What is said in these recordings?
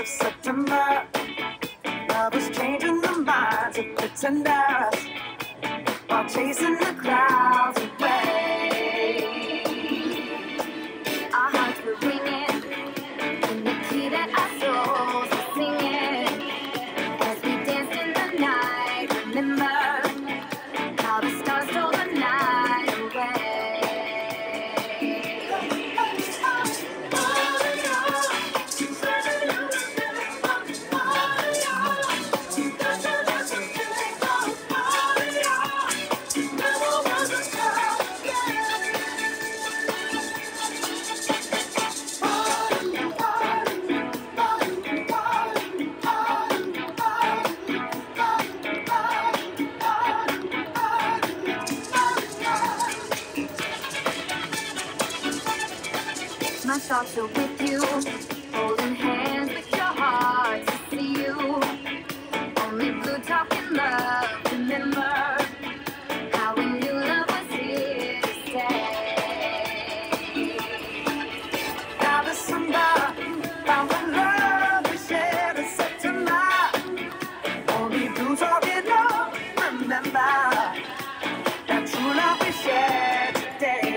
of September. Love was changing the minds of pretenders while chasing the clouds away. Our hearts were ringing in the key that our souls were singing as we danced in the night. Remember how the stars stole the night away. My thoughts are with you, holding hands with your heart to see you. Only blue talking love, remember how we knew love was here to stay. Now December, found the love we shared in September. Only blue talking love, remember that true love we shared today.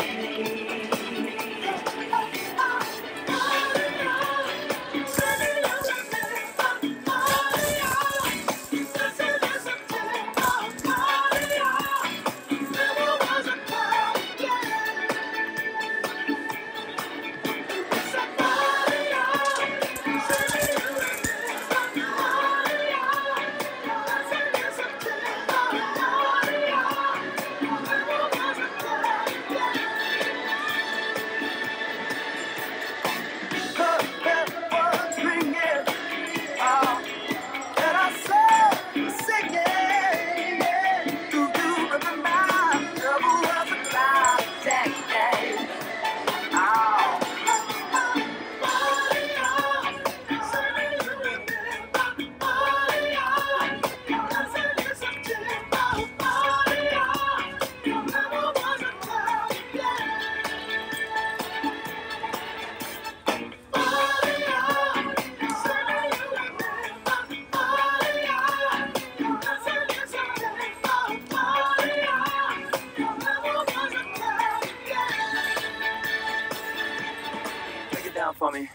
For me.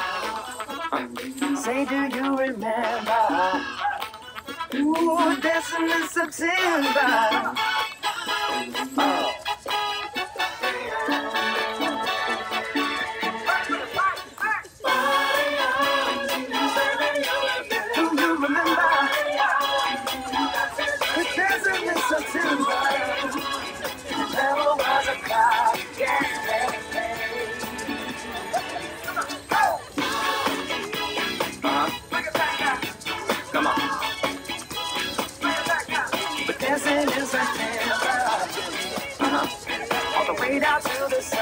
Say, do you remember? Ooh, dancing in September. Oh. Do you remember? Dancing in September. Never was a cloud. Yeah. Come on. But dancing in September. All the way down to the sun.